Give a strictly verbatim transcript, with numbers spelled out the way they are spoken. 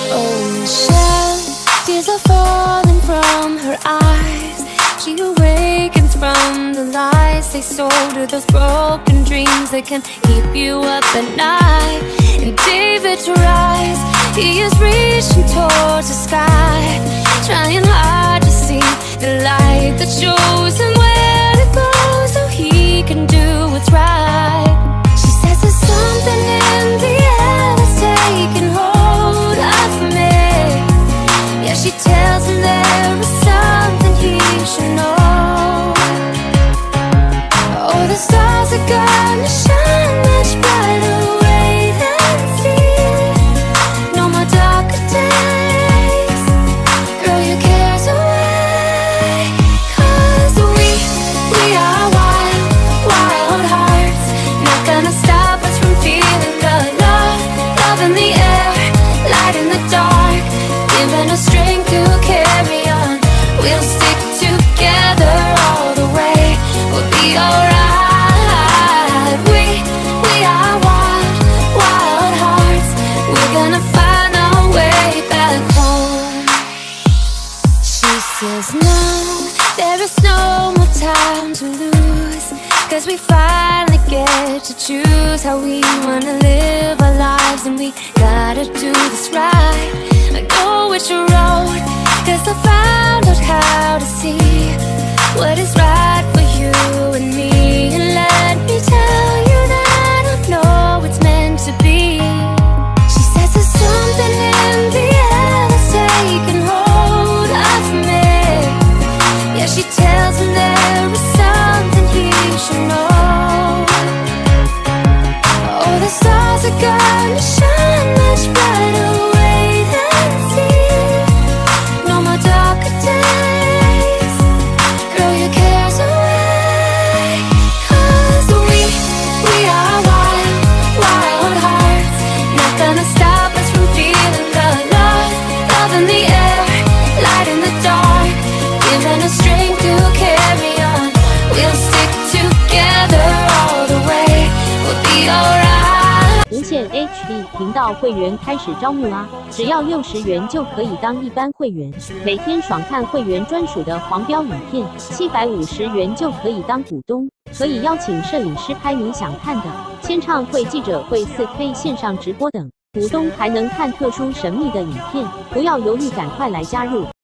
Oh, Michelle, tears are falling from her eyes. She awakens from the lies they sold her, those broken dreams that can keep you up at night. And David to rise, he is reaching towards the sky, trying hard to see the light that shows him where to go so he can do what's right. She says there's something in the air that's taking hold of me. Yeah, she tells him there is something he should know. Oh, the stars are gonna shine much brighter. Wait and see. No more darker days. Throw your cares away. 'Cause we, we are wild, wild hearts. Not gonna stop us from feeling the love, love in the air, light in the dark, giving us strength to carry on. We'll stick together all the way. We'll be alright. We, we are wild, wild hearts. We're gonna find our way back home. She says no, there is no more time to lose, 'cause we finally get to choose how we wanna live our lives. And we gotta do this right. I go which road, 'cause I found out how to see what is right for you and me. And let me tell you that I know it's meant to be. She says there's something in the air that's taking hold of me. Yeah, she tells him there is something he should know. Oh, the stars are gonna shine much brighter. Wait and see. No more darker days. Throw your cares away. 'Cause we, we are wild, wild hearts. Not gonna stop us from feeling the love, love in the air, light in the dark, giving us strength to carry on. We'll stick together all the way. We'll be alright. 无限 H D 频道会员开始招募啦！只要六十元就可以当一般会员，每天爽看会员专属的黄标影片；七百五十元就可以当股东，可以邀请摄影师拍你想看的，签唱会、记者会、四 K 线上直播等。股东还能看特殊神秘的影片，不要犹豫，赶快来加入！